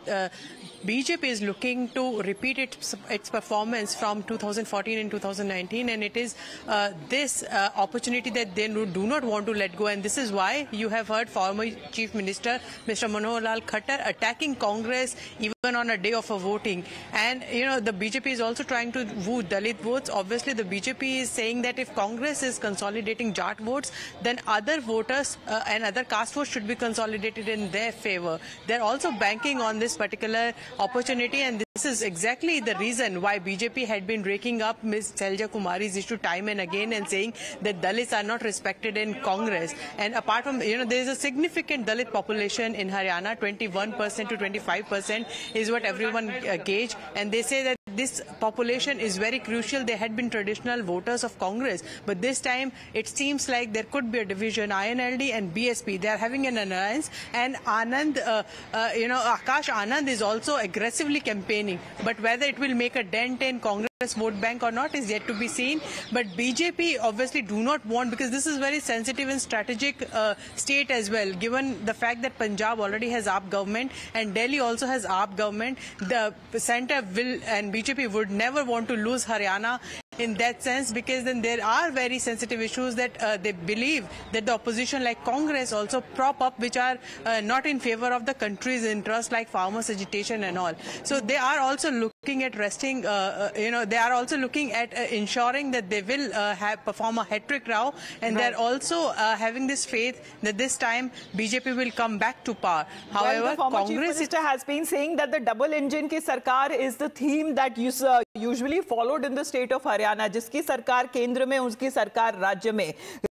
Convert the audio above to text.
BJP is looking to repeat its performance from 2014 and 2019, and it is this opportunity that they do not want to let go. And this is why you have heard former Chief Minister Mr. Manohar Lal Khattar attacking Congress even on a day of a voting. And the BJP is also trying to woo Dalit votes. Obviously, the BJP is saying that if Congress is consolidating Jat votes, then other voters and other caste votes should be consolidated in their favor. They're also banking on this particular opportunity, and this is exactly the reason why BJP had been raking up Ms. Selja Kumari's issue time and again and saying that Dalits are not respected in Congress. And apart from, there is a significant Dalit population in Haryana, 21% to 25% is what everyone gauge, and they say that this population is very crucial. They had been traditional voters of Congress, but this time it seems like there could be a division. INLD and BSP, they are having an alliance, and Akash Anand is also aggressively campaigning. But whether it will make a dent in Congress vote bank or not is yet to be seen. But BJP obviously do not want, because this is very sensitive and strategic state as well, given the fact that Punjab already has AAP government and Delhi also has AAP government. The centre will, and BJP would never want to lose Haryana in that sense, because then there are very sensitive issues that they believe that the opposition like Congress also prop up, which are not in favor of the country's interest, like farmers' agitation and all. So they are also looking at resting, they are also looking at ensuring that they will perform a hat-trick row, and they're also having this faith that this time BJP will come back to power. However, the former Congress Chief Minister has been saying that the double engine ki sarkar is the theme that usually followed in the state of Haryana, जिसकी सरकार केंद्र में, उसकी सरकार राज्य में.